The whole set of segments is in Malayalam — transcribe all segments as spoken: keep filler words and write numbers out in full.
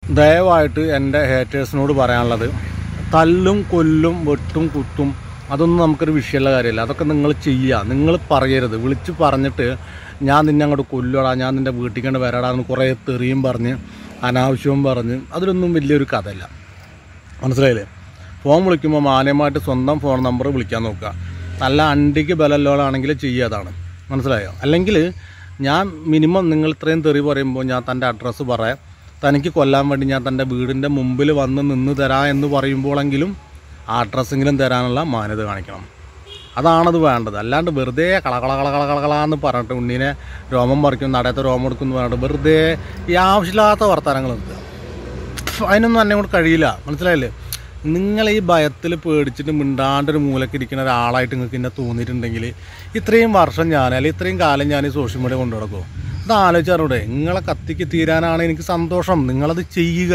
ദയവായിട്ട് എൻ്റെ ഹേറ്റേഴ്സിനോട് പറയാനുള്ളത്, തല്ലും കൊല്ലും വെട്ടും കുത്തും അതൊന്നും നമുക്കൊരു വിഷയമുള്ള കാര്യമില്ല. അതൊക്കെ നിങ്ങൾ ചെയ്യുക. നിങ്ങൾ പറയരുത്. വിളിച്ച് പറഞ്ഞിട്ട് ഞാൻ നിന്നെ അങ്ങോട്ട് കൊല്ലുടാ, ഞാൻ നിൻ്റെ വീട്ടിൽ കണ്ട് വരാടാന്ന് കുറേ തെറിയും പറഞ്ഞ് അനാവശ്യവും പറഞ്ഞ് അതിലൊന്നും വലിയൊരു കഥയില്ല. മനസ്സിലായില്ലേ? ഫോൺ വിളിക്കുമ്പോൾ മാന്യമായിട്ട് സ്വന്തം ഫോൺ നമ്പർ വിളിക്കാൻ നോക്കുക. നല്ല അണ്ടിക്ക് ബലല്ലോളാണെങ്കിൽ ചെയ്യാതാണ്. മനസ്സിലായോ? അല്ലെങ്കിൽ ഞാൻ മിനിമം നിങ്ങൾ ഇത്രയും തെറി പറയുമ്പോൾ ഞാൻ തൻ്റെ അഡ്രസ്സ് പറയാം, തനിക്ക് കൊല്ലാൻ വേണ്ടി ഞാൻ തൻ്റെ വീടിൻ്റെ മുമ്പിൽ വന്ന് നിന്ന് തരാം എന്ന് പറയുമ്പോഴെങ്കിലും ആ അഡ്രസ്സെങ്കിലും തരാനുള്ള മാന്യത കാണിക്കണം. അതാണത് വേണ്ടത്. അല്ലാണ്ട് വെറുതെ കളകള കള കള കളകളാന്ന് പറഞ്ഞിട്ട് ഉണ്ണീനെ രോമം പറിക്കും, നടയത്തെ രോമം എടുക്കുമെന്ന് പറഞ്ഞിട്ട് വെറുതെ ഈ ആവശ്യമില്ലാത്ത വർത്തമാനങ്ങൾ നിർത്തുക. അതിനൊന്നും എന്നെ കൊണ്ട് കഴിയില്ല. മനസ്സിലായില്ലേ? നിങ്ങൾ ഈ ഭയത്തിൽ പേടിച്ചിട്ട് മിണ്ടാണ്ടൊരു മൂലക്കിരിക്കുന്ന ഒരാളായിട്ട് നിങ്ങൾക്ക് എന്നെ തോന്നിയിട്ടുണ്ടെങ്കിൽ ഇത്രയും വർഷം ഞാൻ അല്ലെങ്കിൽ ഇത്രയും കാലം ഞാൻ ഈ സോഷ്യൽ മീഡിയ കൊണ്ടു നടക്കുമോ? അത് ആലോചിച്ചാറൂടെ? നിങ്ങളെ കത്തിക്ക് തീരാനാണ് എനിക്ക് സന്തോഷം. നിങ്ങളത് ചെയ്യുക.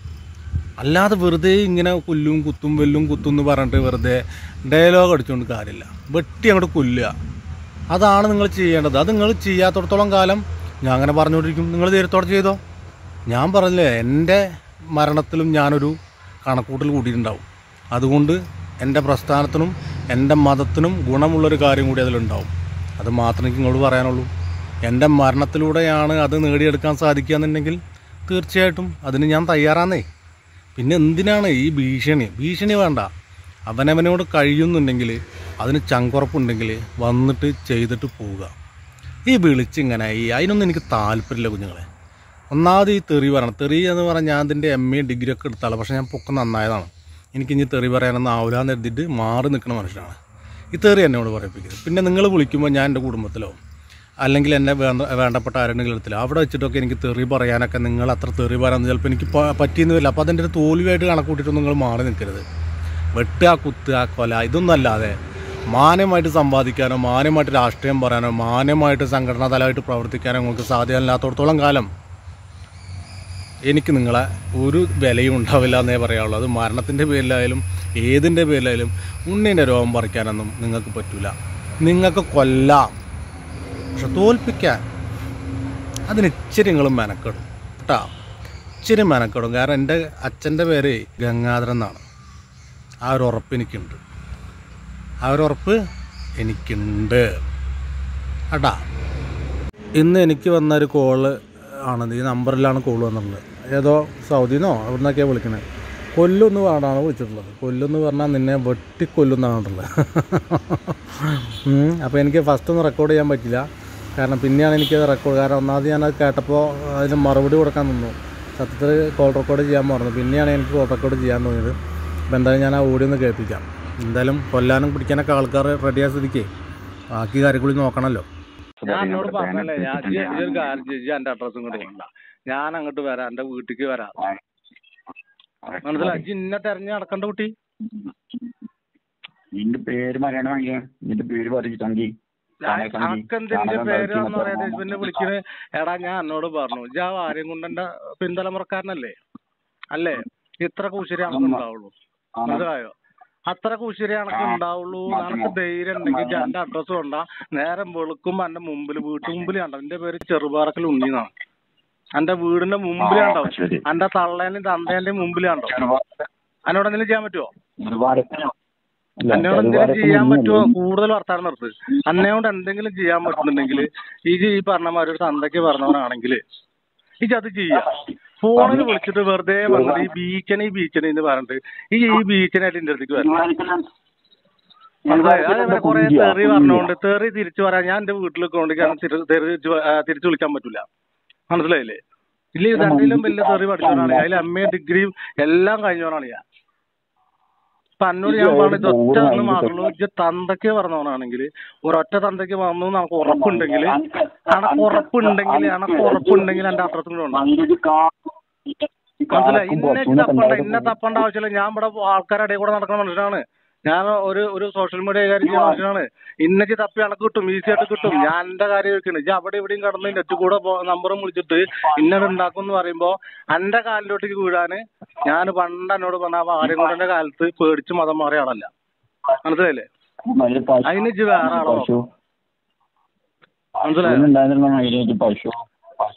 അല്ലാതെ വെറുതെ ഇങ്ങനെ കൊല്ലും കുത്തും വെല്ലും കുത്തും എന്ന് പറഞ്ഞിട്ട് വെറുതെ ഡയലോഗ് അടിച്ചുകൊണ്ട് കാര്യമില്ല. വെട്ടി അങ്ങോട്ട് കൊല്ലുക. അതാണ് നിങ്ങൾ ചെയ്യേണ്ടത്. അത് നിങ്ങൾ ചെയ്യാത്തടത്തോളം കാലം ഞാൻ അങ്ങനെ പറഞ്ഞുകൊണ്ടിരിക്കും. നിങ്ങൾ ധൈര്യത്തോടെ ചെയ്തോ. ഞാൻ പറഞ്ഞില്ലേ, എൻ്റെ മരണത്തിലും ഞാനൊരു കണക്കൂട്ടൽ കൂട്ടിയിട്ടുണ്ടാവും. അതുകൊണ്ട് എൻ്റെ പ്രസ്ഥാനത്തിനും എൻ്റെ മതത്തിനും ഗുണമുള്ളൊരു കാര്യം കൂടി അതിലുണ്ടാവും. അത് മാത്രമേ എനിക്ക് ഇങ്ങോട്ട് പറയാനുള്ളൂ. എൻ്റെ മരണത്തിലൂടെയാണ് അത് നേടിയെടുക്കാൻ സാധിക്കുക എന്നുണ്ടെങ്കിൽ തീർച്ചയായിട്ടും അതിന് ഞാൻ തയ്യാറാന്നേ. പിന്നെ എന്തിനാണ് ഈ ഭീഷണി? ഭീഷണി വേണ്ട. അവനവനോട് കഴിയുന്നുണ്ടെങ്കിൽ അതിന് ചങ്കുറപ്പുണ്ടെങ്കിൽ വന്നിട്ട് ചെയ്തിട്ട് പോവുക. ഈ വിളിച്ചിങ്ങനെ ഈ അതിനൊന്നും എനിക്ക് താല്പര്യമില്ല കുഞ്ഞുങ്ങളെ. ഒന്നാമത് ഈ തെറി പറയണം. തെറി എന്ന് പറഞ്ഞാൽ ഞാൻ അതിൻ്റെ എം എ ഡിഗ്രി ഒക്കെ എടുത്താളെ, പക്ഷേ ഞാൻ പൊക്കം നന്നായതാണ്. എനിക്കിനി തെറി പറയാനൊന്നും ആവില്ലാന്ന് എഴുതിയിട്ട് മാറി നിൽക്കുന്ന മനുഷ്യനാണ്. ഈ തെറി എന്നോട് പറയിപ്പിക്കുന്നത്. പിന്നെ നിങ്ങൾ വിളിക്കുമ്പോൾ ഞാൻ എൻ്റെ കുടുംബത്തിലോ അല്ലെങ്കിൽ എന്നെ വേണ്ട വേണ്ടപ്പെട്ട ആരെങ്കിലും എടുത്തില്ല അവിടെ വെച്ചിട്ടൊക്കെ എനിക്ക് തെറി പറയാനൊക്കെ നിങ്ങൾ അത്ര തെറി പറയാമെന്ന് ചിലപ്പോൾ എനിക്ക് പറ്റിയെന്ന് വരില്ല. അപ്പോൾ അതിൻ്റെ ഒരു തോൽവിയായിട്ട് കണക്കൂട്ടിയിട്ടൊന്നും നിങ്ങൾ മാറി നിൽക്കരുത്. വെട്ടുക, കുത്തുക, കൊല ഇതൊന്നും അല്ലാതെ മാന്യമായിട്ട് സമ്പാദിക്കാനോ മാന്യമായിട്ട് രാഷ്ട്രീയം പറയാനോ മാന്യമായിട്ട് സംഘടനാ തലമായിട്ട് പ്രവർത്തിക്കാനോ നിങ്ങൾക്ക് സാധ്യമല്ലാത്തടത്തോളം കാലം എനിക്ക് നിങ്ങളെ ഒരു വിലയും ഉണ്ടാവില്ല എന്നേ പറയാനുള്ളൂ. അത് മരണത്തിൻ്റെ പേരിലായാലും ഏതിൻ്റെ പേരിലായാലും ഉണ്ണീൻ്റെ രോഗം പറിക്കാനൊന്നും നിങ്ങൾക്ക് പറ്റില്ല. നിങ്ങൾക്ക് കൊല്ലാം, പക്ഷെ തോൽപ്പിക്കാൻ അതിന് ഇച്ചിരി നിങ്ങൾ മെനക്കെടും കേട്ടോ. ഇച്ചിരി മെനക്കെടും. കാരണം എൻ്റെ അച്ഛൻ്റെ പേര് ഗംഗാധരൻ എന്നാണ്. ആ ഒരു ഉറപ്പ് എനിക്കുണ്ട്. ആ ഒരു ഉറപ്പ് എനിക്കുണ്ട് കേട്ടാ. ഇന്ന് എനിക്ക് വന്നൊരു കോള് ആണ്. ഈ നമ്പറിലാണ് കോൾ വന്നിട്ടുള്ളത്. ഏതോ സൗദിന്നോ അവിടെ നിന്നൊക്കെയാണ് വിളിക്കണത്. കൊല്ലൊന്ന് വേണ്ടാണ് വിളിച്ചിട്ടുള്ളത്. കൊല്ലൊന്ന് പറഞ്ഞാൽ നിന്നെ വെട്ടിക്കൊല്ലുന്നാണുള്ളത്. അപ്പോൾ എനിക്ക് ഫസ്റ്റ് ഒന്നും റെക്കോർഡ് ചെയ്യാൻ പറ്റില്ല. കാരണം പിന്നെയാണ് എനിക്കത് റെക്കോർഡ്. കാരണം ഒന്നാമത് ഞാനത് കേട്ടപ്പോൾ അതിന് മറുപടി കൊടുക്കാൻ നിന്നു. സത്യത്തിൽ കോൾ റെക്കോർഡ് ചെയ്യാൻ പറഞ്ഞു. പിന്നെയാണ് എനിക്ക് കോൾ റെക്കോർഡ് ചെയ്യാൻ തോന്നിയത്. അപ്പോൾ എന്തായാലും ഞാൻ ആ ഓഡിയോ ഒന്ന് കേൾപ്പിക്കാം. എന്തായാലും കൊല്ലാനും പിടിക്കാനൊക്കെ ആൾക്കാർ റെഡിയായ സ്ഥിതിക്ക് ബാക്കി കാര്യങ്ങളിൽ നോക്കണമല്ലോ. ഞാൻ എന്നോട് പറഞ്ഞല്ലേ, ഞാൻ ഒരു കാര്യം ചെയ്യും, എൻ്റെ അഡ്രസ്സും കൂടെ വേണ്ട, ഞാൻ അങ്ങോട്ട് വരാം, എൻ്റെ വീട്ടിലേക്ക് വരാം. മനസ്സിലായി? ഇന്നെ തെരഞ്ഞ് നടക്കണ്ട കുട്ടി. നിന്റെ പേര് പറയണമെങ്കിൽ നിന്റെ പേര് പറഞ്ഞിട്ടെങ്കിൽ അക്കെന്തിന്റെ പേരാന്ന് പറയാതെ പിന്നെ വിളിക്കുന്നത്. എടാ ഞാൻ എന്നോട് പറഞ്ഞു, ജാ ആരെയും കൊണ്ട് എൻ്റെ പിന്തലമുറക്കാരനല്ലേ അല്ലേ? ഇത്ര കൂശരി അനക്ക് ഉണ്ടാവുള്ളൂ. മനസ്സിലായോ? അത്ര കൂശരി അനക്ക് ഉണ്ടാവുള്ളൂ. അനക്ക് ധൈര്യം ഉണ്ടെങ്കിൽ എൻ്റെ അഡ്രസ്സ് കൊണ്ടാ നേരം വെളുക്കുമ്പോ എൻ്റെ മുമ്പിൽ വീട്ടു മുമ്പിൽ കണ്ടോ. എൻ്റെ പേര് ചെറുപാറക്കൽ ഉണ്ണീന്നാണ്. എൻ്റെ വീടിന്റെ മുമ്പിൽ കണ്ടോ. എൻ്റെ തള്ളേന്റെയും തന്തേന്റെയും മുമ്പിൽ കണ്ടോ. എന്നോട് എന്തെങ്കിലും ചെയ്യാൻ പറ്റുമോ? എന്നോട് എന്തെങ്കിലും ചെയ്യാൻ പറ്റുമോ? കൂടുതൽ വർത്താനം നിർത്ത്. അന്നയോട് എന്തെങ്കിലും ചെയ്യാൻ പറ്റുന്നുണ്ടെങ്കിൽ ഈ ഈ പറഞ്ഞമാര് ഒരു തന്തയ്ക്ക് പറഞ്ഞവനാണെങ്കിൽ ഈ അത് ചെയ്യാം. ഫോണിൽ വിളിച്ചിട്ട് വെറുതെ വന്നത് ഈ ബീച്ചണി ഈ ബീച്ചണി എന്ന് പറഞ്ഞിട്ട് ഈ ഈ ബീച്ചനായിട്ട് എൻ്റെ അടുത്തേക്ക് വരണം. അതേപോലെ കുറെ തെറി പറഞ്ഞുകൊണ്ട് തെറി തിരിച്ചു പറയാൻ ഞാൻ എൻ്റെ വീട്ടിലൊക്കെ കൊണ്ട് തിരിച്ചു വിളിക്കാൻ പറ്റൂല. മനസ്സിലായില്ലേ? ഇല്ല, രണ്ടിലും വലിയ തെറി പഠിച്ചവനാണ്. അതിൽ എം എ ഡിഗ്രിയും എല്ലാം കഴിഞ്ഞവനാണ് ഞാൻ. ഇപ്പൊ എന്നോട് ഞാൻ പറഞ്ഞത് ഒറ്റ ഒന്ന് മാത്രമേ ഉള്ളൂ. തന്തയ്ക്ക് പറഞ്ഞവനാണെങ്കിൽ ഒരൊറ്റ തന്തയ്ക്ക് വന്നു നമുക്ക് ഉറപ്പുണ്ടെങ്കിൽ അനക്ക് ഉറപ്പുണ്ടെങ്കിൽ അനക്ക് ഉറപ്പുണ്ടെങ്കിൽ എൻ്റെ അഡ്രസ്സും കൂടെ ഉണ്ട്. മനസ്സിലായി? ഇന്നെ തപ്പണ്ട ഇന്നെ തപ്പേണ്ട ആവശ്യമില്ല. ഞാൻ ഇവിടെ ആൾക്കാരുടെ ഇടയിൽ കൂടെ നടക്കുന്ന മനുഷ്യനാണ്. ഞാൻ ഒരു ഒരു സോഷ്യൽ മീഡിയ കാര്യം ചെയ്യുന്ന മനുഷ്യനാണ്. ഇന്നക്ക് തപ്പി അനക്ക് കിട്ടും, ഈസി ആയിട്ട് കിട്ടും. ഞാൻ എൻ്റെ കാര്യം വെക്കുന്നത് ഇജ്ജ് അവിടെ എവിടെയും കടന്ന് നെറ്റ് കൂടെ നമ്പറും വിളിച്ചിട്ട് ഇന്നത് ഉണ്ടാക്കും എന്ന് പറയുമ്പോൾ എൻ്റെ കാലിലോട്ടേക്ക് വീഴാന് ഞാൻ പണ്ട് എന്നോട് പറഞ്ഞ ആരെയും കൊണ്ടെൻ്റെ കാലത്ത് പേടിച്ച് മതം മാറിയ ആളല്ല. മനസ്സിലായില്ലേ? അതിന് ഇജ്ജ് വേറെ ആളോ? മനസ്സിലായോ?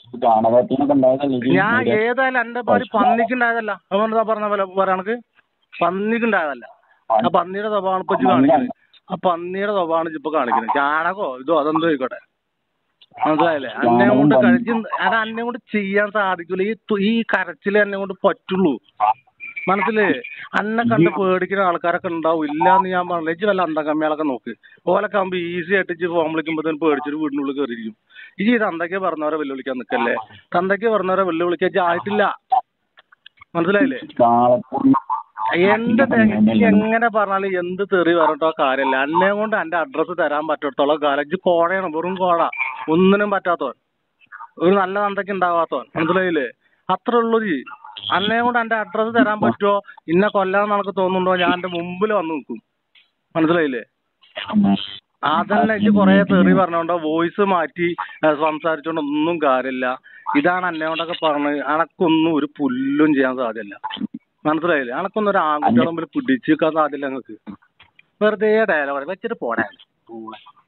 കാണാപാത്തിനൊക്കെ ഉണ്ടായതല്ലേ ഞാൻ ഏതായാലും എന്റെ പേര് പന്നിക്കുണ്ടായതല്ല. അവനെന്താ പറഞ്ഞ പോലെ പറയാനക്ക് പന്നിക്കുണ്ടായതല്ല. ആ പന്നിയുടെ സ്വഭാവമാണ് ഇപ്പൊ കാണിക്കുന്നത്. ആ പന്നിയുടെ സ്വഭാവമാണ് ഇപ്പൊ കാണിക്കുന്നത്. ചാണകോ ഇതോ അതെന്തോ ആയിക്കോട്ടെ, മനസ്സിലായില്ലേ? അന്നെ കൊണ്ട് കഴിച്ച് അത് അന്നെ കൊണ്ട് ചെയ്യാൻ സാധിക്കില്ല. ഈ ഈ കരച്ചില് എന്നെ കൊണ്ട് പറ്റുള്ളൂ, മനസ്സിലായി? അന്നെ കണ്ട് പേടിക്കുന്ന ആൾക്കാരൊക്കെ ഉണ്ടാവും. ഇല്ലാന്ന് ഞാൻ പറഞ്ഞില്ല. ഇജ്ജ് വല്ല അന്തകമ്മികളൊക്കെ നോക്ക്. ഓലൊക്കെ ആകുമ്പോ ഈസി ആയിട്ട് ഇജ്ജ് ഫോം വിളിക്കുമ്പോഴത്തേനും പേടിച്ചിട്ട് വീടിനുള്ളിൽ കയറിയിരിക്കും. ഈ തന്തയ്ക്ക് പറഞ്ഞവരെ വെല്ലുവിളിക്കാൻ നിൽക്കല്ലേ. തന്തയ്ക്ക് പറഞ്ഞവരെ വെല്ലുവിളിക്കാൻ ഇജ്ജ് ആയിട്ടില്ല, മനസ്സിലായില്ലേ? എന്റെ തെങ്ങ് എങ്ങനെ പറഞ്ഞാലും എന്ത് തെറി പറഞ്ഞിട്ടോ കാര്യമില്ല. അന്നെ കൊണ്ട് എന്റെ അഡ്രസ്സ് തരാൻ പറ്റത്തോളം കാലം ഇജ്ജ് കോഴയാണ്, വെറും കോഴ, ഒന്നിനും പറ്റാത്തവൻ, ഒരു നല്ല തന്തയ്ക്ക് ഉണ്ടാവാത്തവൻ, മനസ്സിലായില്ലേ? അത്രേ ഉള്ളൂ. ജി അന്നെ കൊണ്ട് എന്റെ അഡ്രസ്സ് തരാൻ പറ്റുമോ, ഇന്നെ കൊല്ലാന്ന് നമുക്ക് തോന്നുന്നുണ്ടോ, ഞാൻ എന്റെ മുമ്പിൽ വന്ന് നിൽക്കും, മനസ്സിലായില്ലേ? അതല്ല ഇജ്ജ് കൊറേ തെറി പറഞ്ഞോണ്ടോ വോയിസ് മാറ്റി സംസാരിച്ചോണ്ട് ഒന്നും കാര്യമില്ല. ഇതാണ് എന്നെ കൊണ്ടൊക്കെ പറഞ്ഞത്. അനക്കൊന്നും ഒരു പുല്ലും ചെയ്യാൻ സാധ്യല്ല, മനസ്സിലായില്ലേ? അനക്കൊന്നും ഒരു ആൺകുട്ടികളെ മുമ്പിൽ പിടിച്ചു നിൽക്കാൻ സാധ്യല്ല. നിങ്ങൾക്ക് വെറുതെ ഡയലോഗ് വെച്ചിട്ട് പോരാ.